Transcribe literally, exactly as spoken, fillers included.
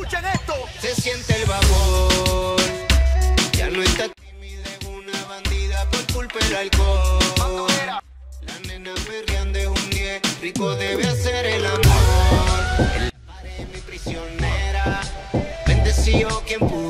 escuchen esto. Se siente el vapor, ya no está tímida, es una bandida por culpa del alcohol. La nena perreando es un diez, rico debe hacer el amor. En la pared mi prisionera, bendecido quien pudo.